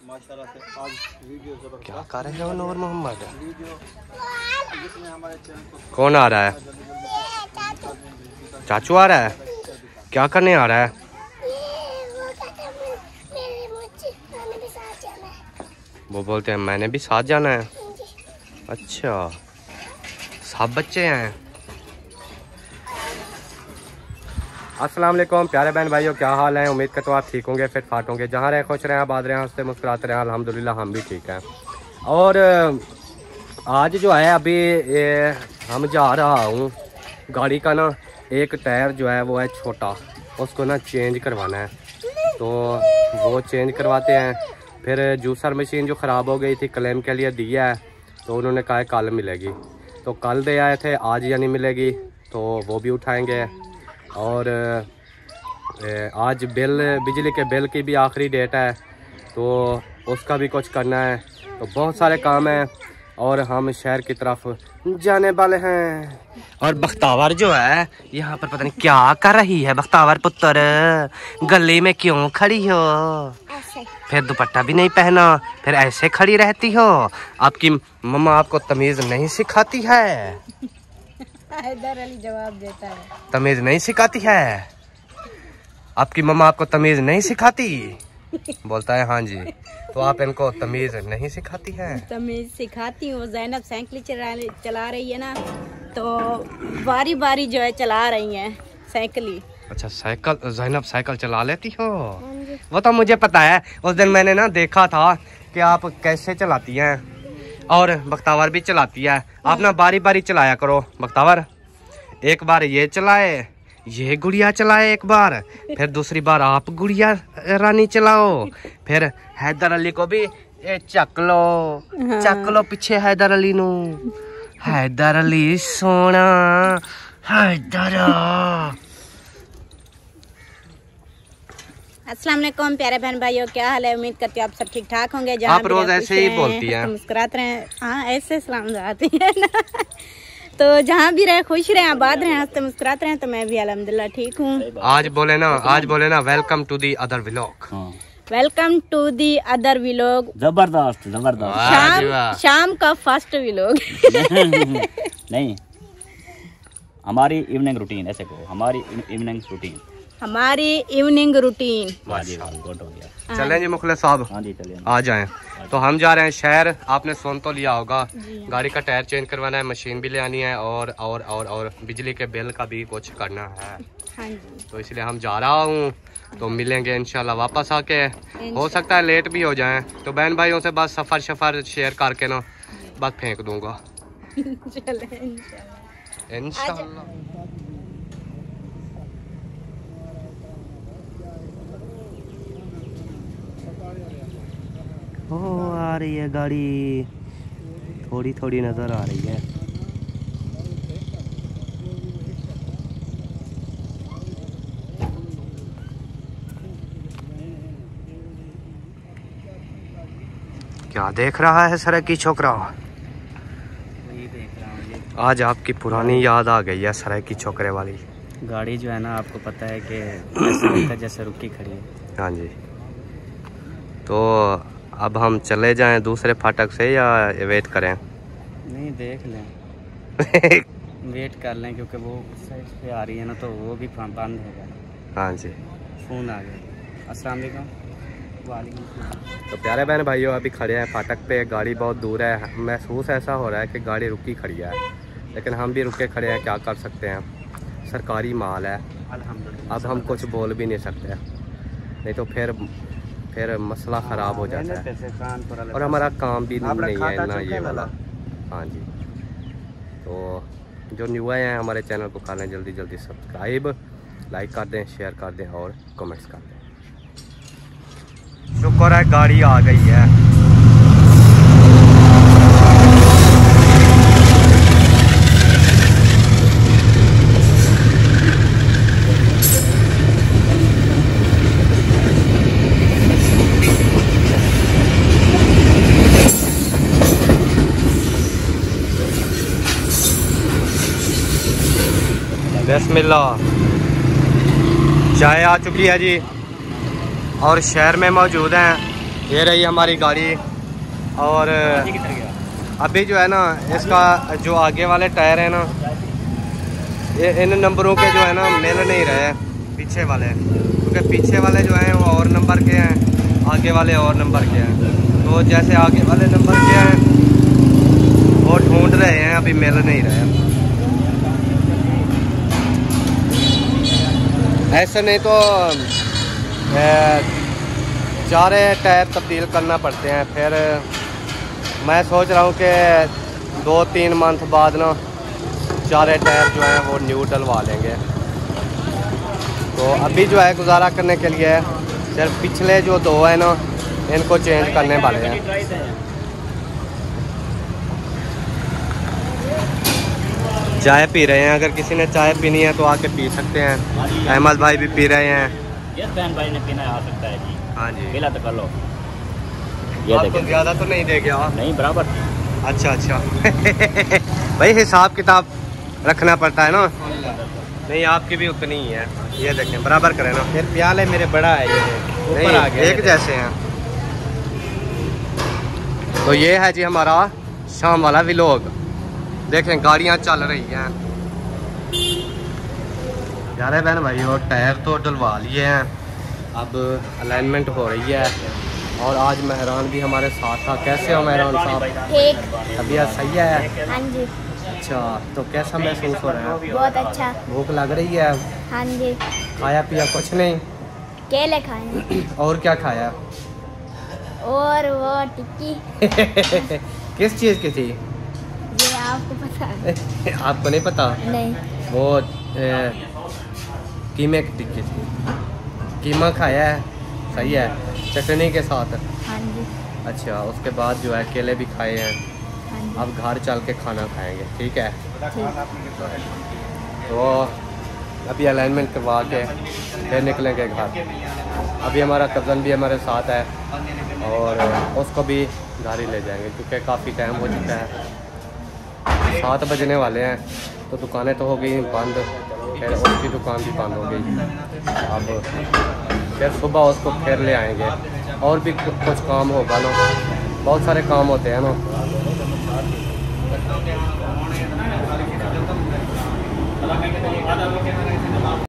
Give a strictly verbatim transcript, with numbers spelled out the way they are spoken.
माशाल्लाह से आज वीडियो जबरदस्त। क्या कर रहे हो नूर मोहम्मद? वीडियो जिसमें हमारे चैनल को कौन आ रहा है? चाचू आ रहा है? क्या करने आ रहा है? वो बोलते हैं मैंने भी साथ जाना है। अच्छा, सब बच्चे हैं। अस्सलाम वालेकुम प्यारे बहन भाइयों, क्या हाल है? उम्मीद करता हूँ आप ठीक होंगे, फिट फाट होंगे, जहाँ रहे खुश रहें, आबाद रहें, हंसते मुस्कुराते रहें। अल्हम्दुलिल्लाह हम भी ठीक हैं। और आज जो है अभी ये हम जा रहा हूँ, गाड़ी का ना एक टायर जो है वो है छोटा, उसको ना चेंज करवाना है, तो वो चेंज करवाते हैं। फिर जूसर मशीन जो ख़राब हो गई थी क्लेम के लिए दिया है, तो उन्होंने कहा कल मिलेगी, तो कल दे आए थे, आज यानी मिलेगी, तो वो भी उठाएंगे। और आज बिल बिजली के बिल की भी आखिरी डेट है, तो उसका भी कुछ करना है। तो बहुत सारे काम हैं और हम शहर की तरफ जाने वाले हैं। और बख्तावर जो है यहाँ पर पता नहीं क्या कर रही है। बख्तावर पुत्र, गली में क्यों खड़ी हो? फिर दुपट्टा भी नहीं पहना, फिर ऐसे खड़ी रहती हो। आपकी मम्मा आपको तमीज नहीं सिखाती है? हैदर अली जवाब देता है, तमीज नहीं सिखाती है? आपकी मम्मा आपको तमीज नहीं सिखाती? बोलता है हाँ जी। तो आप इनको तमीज नहीं सिखाती है? तमीज सिखाती हूँ। जैनब साइकिल चला चला रही है ना, तो बारी बारी जो है चला रही है साइकिल ही। अच्छा, साइकिल जैनब साइकिल चला लेती हो? वो तो मुझे पता है, उस दिन मैंने ना देखा था कि आप कैसे चलाती हैं, और बख्तावर भी चलाती है। आप ना बारी बारी चलाया करो। बख्तावर एक बार ये चलाए, ये गुड़िया चलाए एक बार, फिर दूसरी बार आप गुड़िया रानी चलाओ, फिर हैदर अली को भी ये चक लो, हाँ। चक लो पीछे हैदर अली नू। हैदर अली सोना, हैदर। अस्सलाम वालेकुम प्यारे बहन भाइयों, क्या हाल है? उम्मीद करती हूँ आप सब ठीक ठाक होंगे। आप रोज ऐसे ही बोलती हैं, मुस्कुराते रहे। हाँ, ऐसे सलाम आती है ना। तो जहाँ भी रहे खुश रहे, आबाद रहे, हंसते मुस्कुराते रहे। तो मैं भी अल्हम्दुलिल्लाह ठीक हूँ। आज बोले ना, आज बोले ना welcome to the other vlog. Welcome to the other vlog. जबरदस्त जबरदस्त। शाम शाम का फर्स्ट व्लॉग। नहीं, हमारी इवनिंग रूटीन, ऐसे कहो हमारी इवनिंग रूटीन, हमारी इवनिंग रूटीन। चलें जी मुखलिस साहब, आ जाएं। तो हम जा रहे हैं शहर। आपने सुन तो लिया होगा, गाड़ी का टायर चेंज करवाना है, मशीन भी ले आनी है, और और और और बिजली के बिल का भी कुछ करना है। हाँ जी। तो इसलिए हम जा रहा हूँ, तो मिलेंगे इंशाल्लाह वापस आके। हो सकता है लेट भी हो जाएं, तो बहन भाइयों से बस सफ़र शफर शेयर करके ना बस फेंक दूंगा इंशाल्लाह। ओ आ रही है गाड़ी, थोड़ी थोड़ी नजर आ रही है। क्या देख रहा है सड़क की छोकरा? वही देख रहा हूँ। आज आपकी पुरानी याद आ गई है सड़क की छोकरे वाली गाड़ी जो है ना, आपको पता है कि जैसे, जैसे रुकी खड़ी है। हाँ जी। तो अब हम चले जाएं दूसरे फाटक से या वेट करें? नहीं, देख लें। वेट कर लें, क्योंकि वो उस साइड से आ रही है ना, तो वो भी बंद हो गया। हाँ जी। फ़ोन आ गया। अस्सलाम वालेकुम। वालेकुम सलाम। तो प्यारे बहन भाइयों, अभी खड़े हैं फाटक पे। गाड़ी बहुत दूर है, महसूस ऐसा हो रहा है कि गाड़ी रुकी खड़ी है, लेकिन हम भी रुके खड़े हैं, क्या कर सकते हैं, सरकारी माल है। अल्हम्दुलिल्लाह अब हम कुछ बोल भी नहीं सकते, नहीं तो फिर फिर मसला ख़राब हो जाता है, और हमारा काम भी नहीं है ना ये वाला। हाँ जी। तो जो न्यू आए हैं हमारे चैनल को कर लें जल्दी जल्दी सब्सक्राइब, लाइक कर दें, शेयर कर दें और कमेंट्स कर दें। शुक्र है गाड़ी आ गई है। बिस्मिल्लाह। चाय आ चुकी है जी, और शहर में मौजूद हैं ये रही हमारी गाड़ी। और अभी जो है ना इसका जो आगे वाले टायर है ना, ये इन नंबरों के जो है ना मिल नहीं रहे पीछे वाले, क्योंकि पीछे वाले जो हैं वो और नंबर के हैं, आगे वाले और नंबर के हैं। तो जैसे आगे वाले नंबर के हैं वो ढूंढ रहे हैं, अभी मिल नहीं रहे। ऐसे नहीं तो चारे टायर तब्दील करना पड़ते हैं। फिर मैं सोच रहा हूँ कि दो तीन मंथ बाद ना चारे टायर जो हैं वो न्यू डलवा लेंगे। तो अभी जो है गुजारा करने के लिए सिर्फ पिछले जो दो है ना इनको चेंज करने वाले हैं। चाय पी रहे हैं, अगर किसी ने चाय पीनी है तो आके पी सकते हैं। अहमद भाई भी पी रहे हैं। ये बहन भाई ने पीना आ सकता है जी। हाँ जी, पीला तो कर लो। ये आपको ज़्यादा तो नहीं दे गया? नहीं, बराबर। अच्छा अच्छा भाई हिसाब किताब रखना पड़ता है ना। नहीं आपकी भी उतनी ही है। ये देखें बराबर करें ना। फिर प्याले मेरे बड़ा है, ये ऊपर आ गया, एक जैसे हैं। तो ये है जी हमारा शाम वाला व्लॉग। देखें गाड़ियाँ चल रही हैं यार बहन भाई, और टायर तो डलवा लिए हैं, अब अलाइनमेंट हो रही है। और आज मेहरान भी हमारे साथ था। कैसे हो मेहरान साहब? ठीक। तबीयत सही है? हाँ जी। अच्छा, तो कैसा महसूस हो रहा है? बहुत अच्छा। भूख लग रही है? हाँ जी। खाया पिया कुछ नहीं? केले खाए। और क्या खाया? और वो टिक्की। किस चीज़ की थी? ये आपको पता है? आपको नहीं पता? नहीं। वो ए, कीमे की टिक्की थी। कीमा खाया है? सही है, चटनी के साथ। हाँ जी। अच्छा, उसके बाद जो है केले भी खाए हैं। हाँ जी। अब घर चल के खाना खाएंगे, ठीक है? ठीक। तो अभी अलाइनमेंट करवा के फिर निकलेंगे घर। अभी हमारा कज़न भी हमारे साथ है और उसको भी घर ही ले जाएंगे, क्योंकि काफ़ी टाइम हो चुका है। सात बजने वाले हैं, तो दुकानें तो हो गई बंद, फिर उसकी दुकान भी बंद हो गई। अब फिर सुबह उसको फिर ले आएंगे। और भी कुछ काम होगा ना, बहुत सारे काम होते हैं ना।